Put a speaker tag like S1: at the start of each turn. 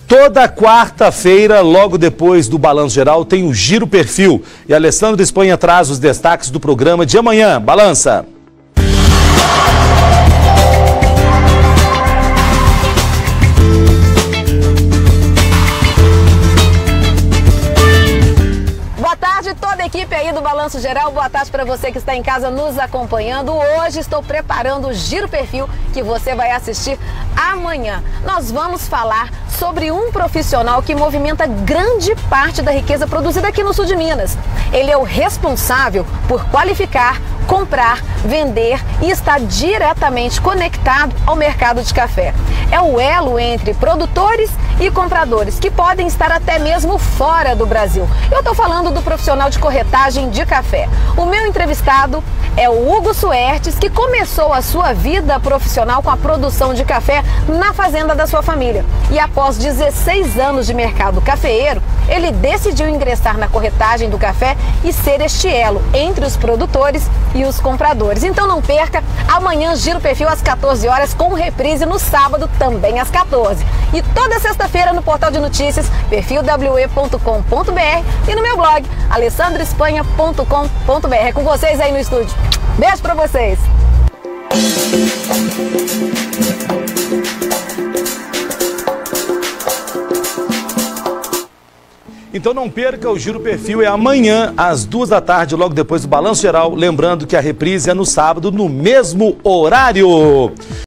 S1: Toda quarta-feira, logo depois do Balanço Geral, tem o Giro Perfil. E Alessandro Espanha traz os destaques do programa de amanhã. Balança!
S2: Toda a equipe aí do Balanço Geral, boa tarde para você que está em casa nos acompanhando. Hoje estou preparando o Giro Perfil que você vai assistir amanhã. Nós vamos falar sobre um profissional que movimenta grande parte da riqueza produzida aqui no sul de Minas. Ele é o responsável por qualificar, comprar, vender e está diretamente conectado ao mercado de café. É o elo entre produtores e compradores que podem estar até mesmo fora do Brasil. Eu estou falando do profissional de corretagem de café. O meu entrevistado é o Hugo Suertes, que começou a sua vida profissional com a produção de café na fazenda da sua família. E após 16 anos de mercado cafeeiro, ele decidiu ingressar na corretagem do café e ser este elo entre os produtores e os compradores. Então não perca, amanhã Giro Perfil às 14 horas com reprise no sábado também às 14. E toda sexta-feira no portal de notícias perfilwe.com.br e no meu blog alessandroespanha.com.br. É com vocês aí no estúdio. Beijo pra vocês!
S1: Então não perca, o Giro Perfil é amanhã às 2 da tarde, logo depois do Balanço Geral. Lembrando que a reprise é no sábado, no mesmo horário.